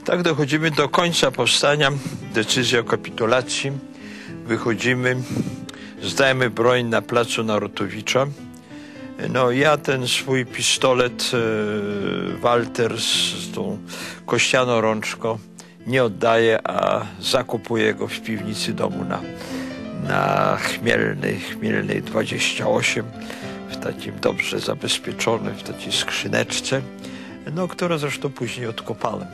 Tak dochodzimy do końca powstania, decyzja o kapitulacji. Wychodzimy, zdajemy broń na placu Narutowicza. No ja ten swój pistolet Walter z tą kościaną rączką nie oddaję, a zakupuję go w piwnicy domu na Chmielnej 28, w takim dobrze zabezpieczonym, w takiej skrzyneczce, no, którą zresztą później odkopałem.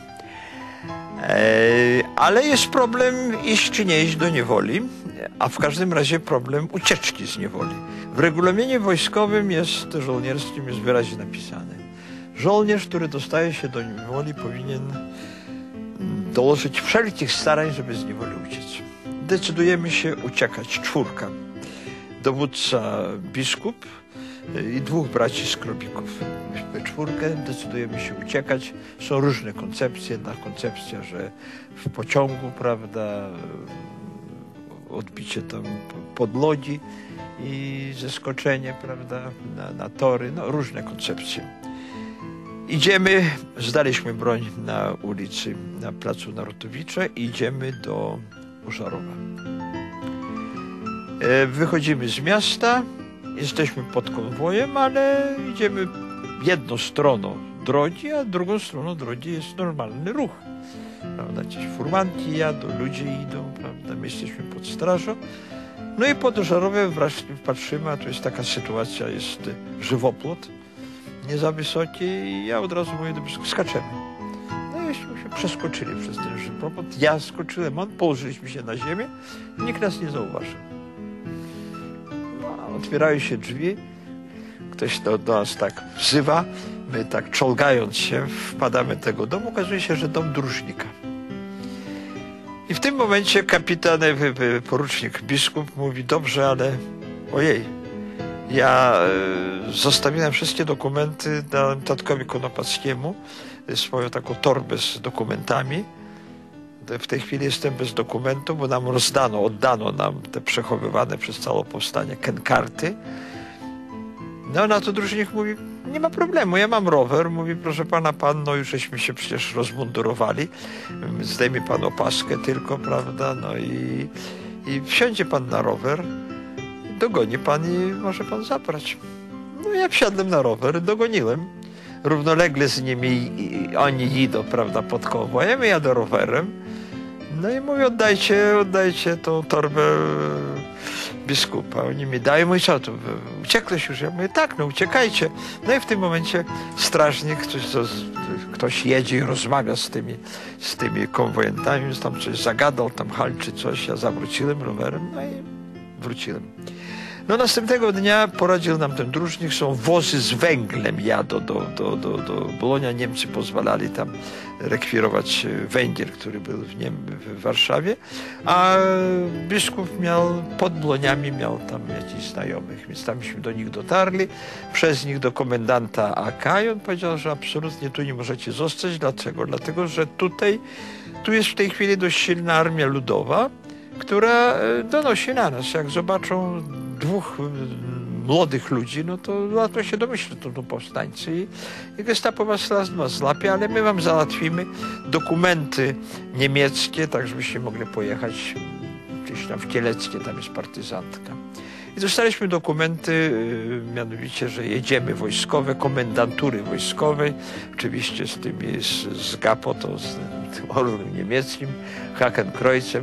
Ale jest problem iść czy nie iść do niewoli, a w każdym razie problem ucieczki z niewoli. W regulaminie wojskowym żołnierskim jest wyraźnie napisane: żołnierz, który dostaje się do niewoli, powinien dołożyć wszelkich starań, żeby z niewoli uciec. Decydujemy się uciekać. 4. Dowódca biskup i 2 braci z Krobików. We 4 decydujemy się uciekać. Są różne koncepcje. Jedna koncepcja, że w pociągu, prawda, odbicie tam podlogi i zeskoczenie, prawda, na tory. No, różne koncepcje. Idziemy, zdaliśmy broń na ulicy, na placu Narutowicza i idziemy do Żarowa. Wychodzimy z miasta, jesteśmy pod konwojem, ale idziemy jedną stroną drogi, a drugą stroną drogi jest normalny ruch. Prawda? Jakieś furmanki jadą, ludzie idą, prawda? My jesteśmy pod strażą. No i pod Żarowem wreszcie patrzymy, a tu jest taka sytuacja, jest żywopłot, nie za wysoki, i ja od razu mówię do biskupa: skaczemy. No i się przeskoczyli przez ten żywopłot. Ja skoczyłem, położyliśmy się na ziemię, nikt nas nie zauważył. No, otwierają się drzwi, ktoś do nas tak wzywa, my tak czołgając się wpadamy do tego domu, okazuje się, że dom dróżnika. I w tym momencie kapitan, porucznik biskup mówi: dobrze, ale ojej, ja zostawiłem wszystkie dokumenty, dałem tatkowi Konopackiemu swoją taką torbę z dokumentami. W tej chwili jestem bez dokumentu, bo nam oddano nam te przechowywane przez całe powstanie karty. No na to dróżnik mówi: nie ma problemu, ja mam rower. Mówi: proszę pana, no już żeśmy się przecież rozmundurowali, zdejmie pan opaskę tylko, prawda, no i wsiądzie pan na rower, dogoni pan i może pan zabrać. No ja wsiadłem na rower, dogoniłem. Równolegle z nimi oni idą, prawda, pod konwojem, ja jadę rowerem. No i mówię: oddajcie tą torbę biskupa. Oni mi dają: mój co, to uciekłeś już? Ja mówię: tak, no uciekajcie. No i w tym momencie strażnik, ktoś jedzie i rozmawia z tymi konwojentami, tam coś zagadał, tam halczy coś, ja zawróciłem rowerem, no i wróciłem. No następnego dnia poradził nam ten dróżnik, są wozy z węglem, jadą do Bolonia. Niemcy pozwalali tam rekwirować węgiel, który był w Warszawie, a biskup miał pod Bloniami, miał tam jakichś znajomych, więc tamśmy do nich dotarli, przez nich do komendanta AK, i on powiedział, że absolutnie tu nie możecie zostać. Dlaczego? Dlatego, że tu jest w tej chwili dość silna armia ludowa, która donosi na nas. Jak zobaczą 2 młodych ludzi, no to łatwo się domyślą, to powstańcy, i Gestapo was raz złapie, ale my wam załatwimy dokumenty niemieckie, tak żebyście mogli pojechać gdzieś tam w Kieleckie, tam jest partyzantka. I dostaliśmy dokumenty, mianowicie, że jedziemy wojskowe, komendantury wojskowej, oczywiście z Gapo, z tym orłem niemieckim, Hakenkreuzem,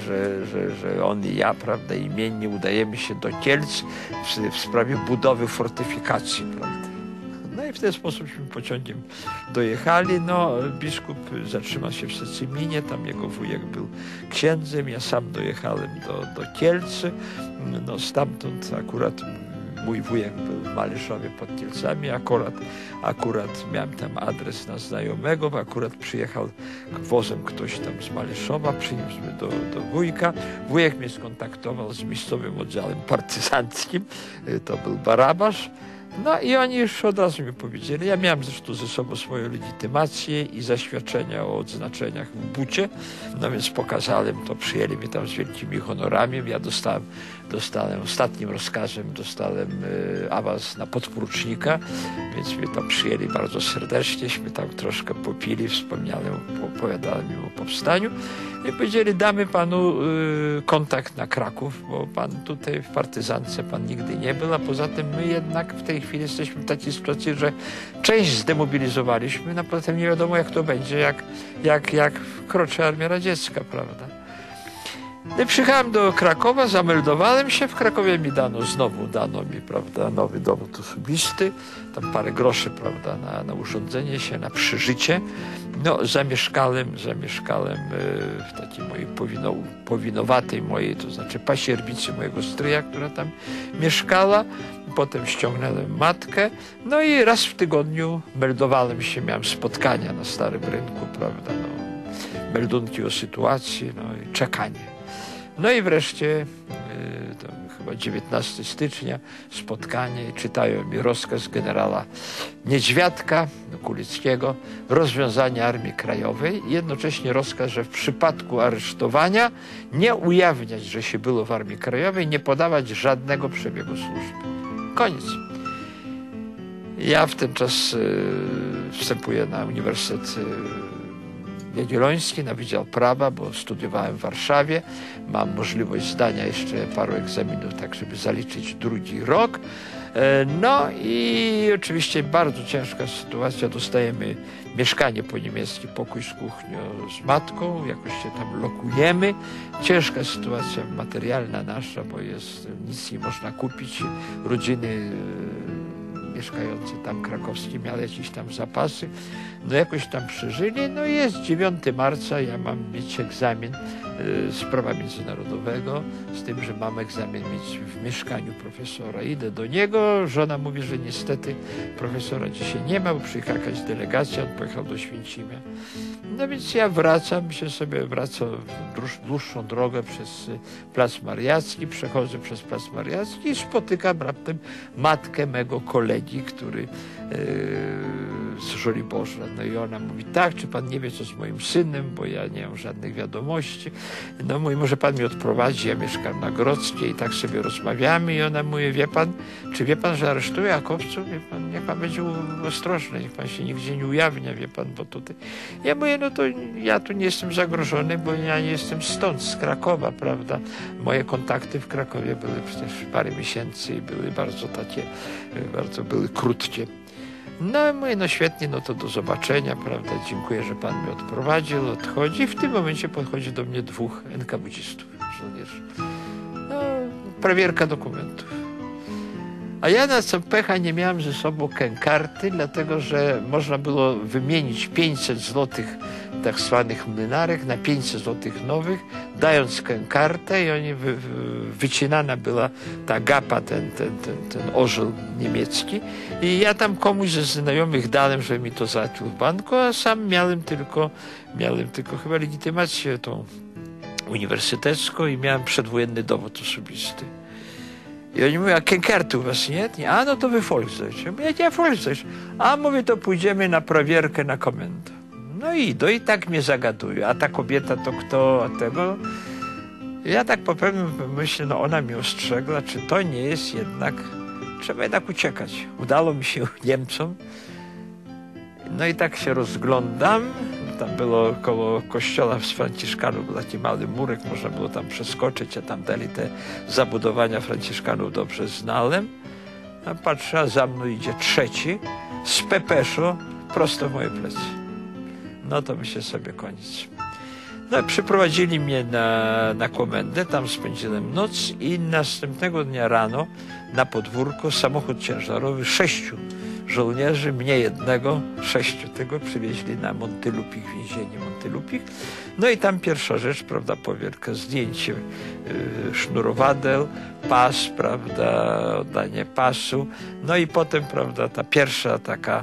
że on i ja, prawda, imiennie udajemy się do Kielc w sprawie budowy fortyfikacji, prawda. No i w ten sposobśmy pociągiem dojechali. No, biskup zatrzymał się w Secyminie, tam jego wujek był księdzem, ja sam dojechałem do Kielc. No, stamtąd akurat mój wujek był w Maliszowie pod Kielcami, akurat miałem tam adres na znajomego, akurat przyjechał wozem ktoś tam z Maliszowa, przyniósł mnie do wujka. Wujek mnie skontaktował z miejscowym oddziałem partyzanckim, to był Barabasz. No i oni już od razu mi powiedzieli, ja miałem zresztą ze sobą swoją legitymację i zaświadczenia o odznaczeniach w bucie, no więc pokazałem to, przyjęli mnie tam z wielkimi honorami, ja dostałem ostatnim rozkazem, dostałem awans na podporucznika, więc mnie tam przyjęli bardzo serdecznie, tam troszkę popili, opowiadałem im o powstaniu i powiedzieli, damy panu kontakt na Kraków, bo pan tutaj w partyzance pan nigdy nie był, a poza tym my jednak w tej chwili jesteśmy w takiej sytuacji, że część zdemobilizowaliśmy, no potem nie wiadomo jak to będzie, jak wkroczy armia radziecka, prawda. No i przyjechałem do Krakowa, zameldowałem się, w Krakowie mi dano mi, prawda, nowy dowód osobisty, tam parę groszy, prawda, na urządzenie się, na przeżycie. No, zamieszkałem w takiej mojej powinowatej to znaczy pasierbicy mojego stryja, która tam mieszkała. Potem ściągnąłem matkę, no i raz w tygodniu meldowałem się, miałem spotkania na Starym Rynku, prawda, no, meldunki o sytuacji, no i czekanie. No i wreszcie, to chyba 19 stycznia, spotkanie, czytają mi rozkaz generała Niedźwiadka, Kulickiego, rozwiązanie Armii Krajowej, jednocześnie rozkaz, że w przypadku aresztowania nie ujawniać, że się było w Armii Krajowej, nie podawać żadnego przebiegu służby. Koniec. Ja w ten czas wstępuję na Uniwersytet Jagielloński, na Wydział Prawa, bo studiowałem w Warszawie. Mam możliwość zdania jeszcze paru egzaminów, tak żeby zaliczyć drugi rok. No i oczywiście bardzo ciężka sytuacja. Dostajemy mieszkanie po niemiecki, pokój z kuchnią, z matką. Jakoś się tam lokujemy. Ciężka sytuacja materialna nasza, bo nic nie można kupić. Rodziny mieszkający tam krakowskie miały jakieś tam zapasy, no jakoś tam przeżyli, no i jest 9 marca, ja mam mieć egzamin z prawa międzynarodowego, z tym, że mam egzamin mieć w mieszkaniu profesora. Idę do niego, żona mówi, że niestety profesora dzisiaj nie ma, bo przyjechała jakaś delegacja, on pojechał do Święcimia. No więc ja wracam dłuższą drogę przez Plac Mariacki, przechodzę przez Plac Mariacki i spotykam raptem matkę mego kolegi, który z Żoliborza. No i ona mówi, tak, czy pan nie wie, co z moim synem, bo ja nie mam żadnych wiadomości. No mówi, może pan mnie odprowadzi, ja mieszkam na Grodzkiej i tak sobie rozmawiamy i ona mówi, wie pan, że aresztuje Akowców? Wie pan, niech pan będzie ostrożny, niech pan się nigdzie nie ujawnia, wie pan, bo tutaj. Ja mówię, no to ja tu nie jestem zagrożony, bo ja nie jestem stąd, z Krakowa, prawda. Moje kontakty w Krakowie były przecież parę miesięcy i były bardzo były krótkie. No mówię, no świetnie, no to do zobaczenia, prawda, dziękuję, że pan mnie odprowadził, odchodzi i w tym momencie podchodzi do mnie 2 NKWD-stów, żołnierzy. No, prawierka dokumentów. A ja na co pecha nie miałem ze sobą karty, dlatego że można było wymienić 500 złotych tak zwanych młynarek na 500 złotych nowych, dając kartę i oni wycinana była ta gapa, ten orzeł niemiecki i ja tam komuś ze znajomych dałem, żeby mi to załatwił w banku, a sam miałem tylko chyba legitymację tą uniwersytecką i miałem przedwojenny dowód osobisty. I oni mówią, a karty u was nie? A no to wy Volksdeutsch. Ja mówię, ja Volksdeutsch. A mówię, to pójdziemy na prawierkę na komendę. No i idą i tak mnie zagadują. A ta kobieta to kto? A tego? Ja tak po pewnym myślę, no ona mnie ostrzegła, czy to nie jest jednak, trzeba jednak uciekać. Udało mi się Niemcom. No i tak się rozglądam. Tam było koło kościoła z Franciszkanów, był taki mały murek, można było tam przeskoczyć, a tam dali te zabudowania Franciszkanów dobrze znałem. A patrzę, a za mną idzie 3 z pepeszo prosto w moje plecy. No to myślę sobie koniec. No przyprowadzili mnie na komendę, tam spędziłem noc i następnego dnia rano na podwórku samochód ciężarowy 6 żołnierzy, mnie jednego, 6 tego przywieźli na Montylupich, więzienie Montylupich. No i tam pierwsza rzecz, prawda, powierka, zdjęcie sznurowadeł, pas, prawda, oddanie pasu. No i potem, prawda, ta pierwsza taka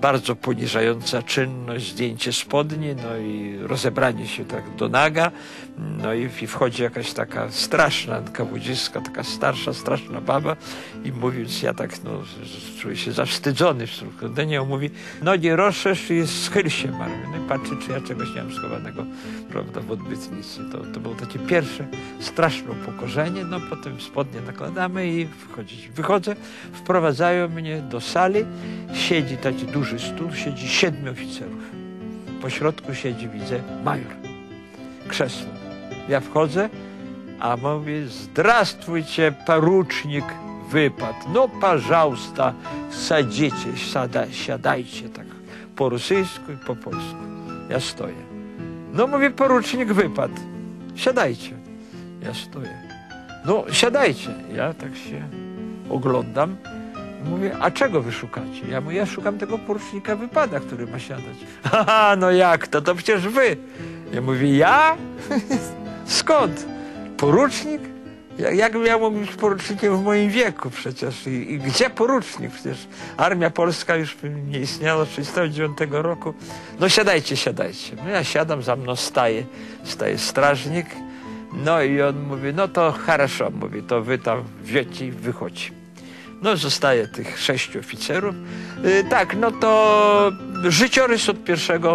bardzo poniżająca czynność, zdjęcie spodni, no i rozebranie się tak do naga, no i wchodzi jakaś taka straszna kawodziska, taka starsza, straszna baba i mówiąc, ja tak, no, czuję się zawstydzony wśród do niej, on mówi, no nie roszesz i schyl się, Mario. No i patrzy, czy ja czegoś nie mam schowanego, prawda, w odbytnicy. To było takie pierwsze straszne upokorzenie, no potem spodnie nakładamy i wychodzę, wprowadzają mnie do sali, siedzi taki duży stół, siedzi 7 oficerów. Po środku siedzi, widzę, major. Krzesło. Ja wchodzę, a mówię, zdrastwujcie, porucznik wypadł. No, пожалуйста, sadzicie, siadajcie tak po rosyjsku i po polsku. Ja stoję. No, mówię, porucznik wypadł. Siadajcie. Ja stoję. No, siadajcie. Ja tak się oglądam. Mówię, a czego wy szukacie? Ja mówię, ja szukam tego porucznika wypada, który ma siadać. Haha, no jak to? To przecież wy. Ja mówię, ja? Skąd? Porucznik? Jakbym ja mógł być porucznikiem w moim wieku przecież. I gdzie porucznik? Przecież Armia Polska już nie istniała od 1939 roku. No siadajcie, siadajcie. No ja siadam, za mną staje strażnik. No i on mówi, no to хорошо, mówi, to wy tam wiecie i wychodzi. No zostaje tych 6 oficerów. Tak, no to życiorys od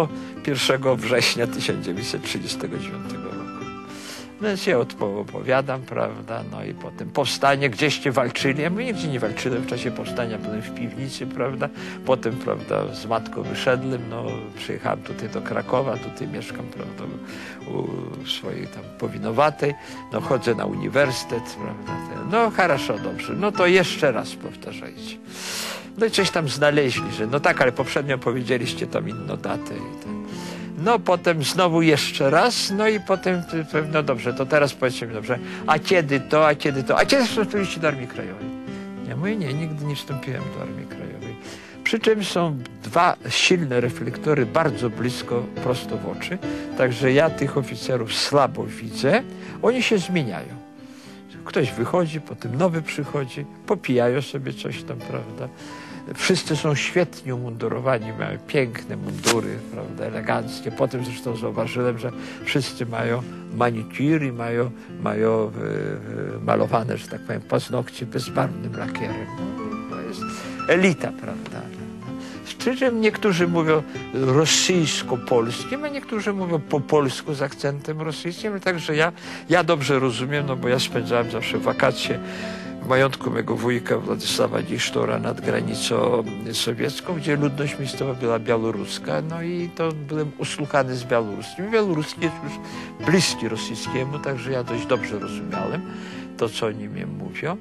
1 września 1939 roku. Więc ja opowiadam, prawda, no i potem powstanie, gdzieście walczyli. Ja mówię, nigdzie nie walczyłem w czasie powstania, byłem w piwnicy, prawda. Potem, prawda, z matką wyszedłem, no przyjechałem tutaj do Krakowa, tutaj mieszkam, prawda, u swojej tam powinowatej. No chodzę na uniwersytet, prawda. No хорошо, dobrze, no to jeszcze raz powtarzajcie. No i coś tam znaleźli, że no tak, ale poprzednio powiedzieliście tam inną datę i tak. No potem znowu jeszcze raz, no i potem, no dobrze, to teraz powiedzcie mi, dobrze, a kiedy to, a kiedy to, a kiedy wstąpiliście do Armii Krajowej? Ja mówię, nie, nigdy nie wstąpiłem do Armii Krajowej. Przy czym są 2 silne reflektory bardzo blisko, prosto w oczy, także ja tych oficerów słabo widzę, oni się zmieniają. Ktoś wychodzi, potem nowy przychodzi, popijają sobie coś tam, prawda. Wszyscy są świetnie umundurowani, mają piękne mundury, prawda, eleganckie. Potem zresztą zauważyłem, że wszyscy mają manicure i mają malowane, że tak powiem, paznokcie bezbarwnym lakierem. No, to jest elita, prawda. Przy czym niektórzy mówią rosyjsko-polskim, a niektórzy mówią po polsku z akcentem rosyjskim. Także ja dobrze rozumiem, no bo ja spędzałem zawsze wakacje w majątku mego wujka Władysława Nisztora nad granicą sowiecką, gdzie ludność miejscowa była białoruska, no i to byłem usłuchany z białoruskim. Białoruski jest już bliski rosyjskiemu, także ja dość dobrze rozumiałem to, co oni mi mówią.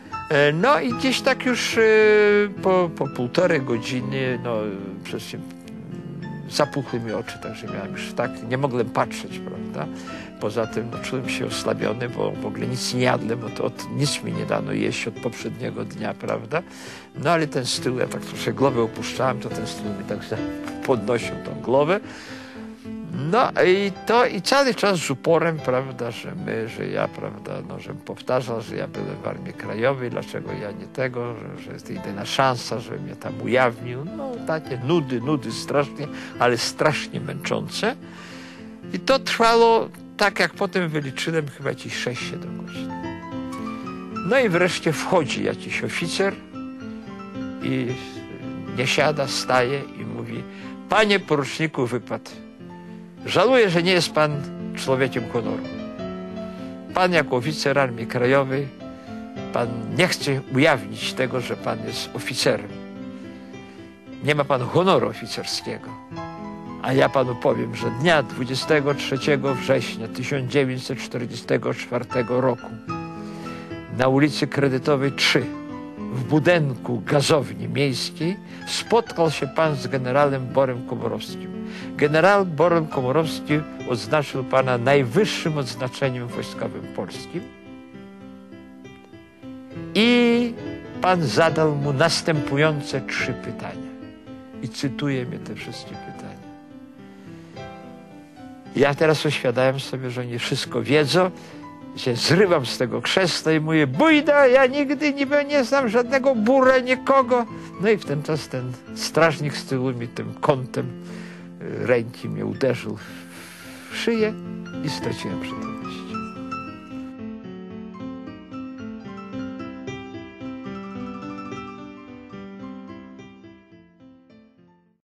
No i gdzieś tak już po 1,5 godziny, no przecież zapuchły mi oczy, także miałem już tak, nie mogłem patrzeć, prawda. Poza tym no, czułem się osłabiony, bo w ogóle nic nie jadłem, bo nic mi nie dano jeść od poprzedniego dnia, prawda. No ale ten stół, ja tak troszkę głowę opuszczałem, to ten stół mi tak podnosił tą głowę. No i cały czas z uporem, prawda, że ja, prawda, no, żebym powtarzał, że ja byłem w Armii Krajowej, dlaczego ja nie tego, że jest jedyna szansa, żeby mnie tam ujawnił. No takie nudy strasznie, ale strasznie męczące. I to trwało, tak jak potem wyliczyłem, chyba jakieś 6-7 godzin. No i wreszcie wchodzi jakiś oficer i nie siada, staje i mówi, panie poruczniku, wypadł. Żałuję, że nie jest pan człowiekiem honoru. Pan jako oficer Armii Krajowej, pan nie chce ujawnić tego, że pan jest oficerem. Nie ma pan honoru oficerskiego. A ja panu powiem, że dnia 23 września 1944 roku na ulicy Kredytowej 3 w budynku gazowni miejskiej spotkał się pan z generałem Borem Komorowskim. Generał Borem Komorowski odznaczył pana najwyższym odznaczeniem wojskowym polskim i pan zadał mu następujące 3 pytania. I cytuję mnie te wszystkie pytania. Ja teraz uświadamiam sobie, że oni wszystko wiedzą się zrywam z tego krzesła i mówię: bójda, ja nigdy nie znam żadnego bura, nikogo. No i w ten czas ten strażnik z tyłu mi tym kątem ręki mnie uderzył w szyję i straciłem przytomność.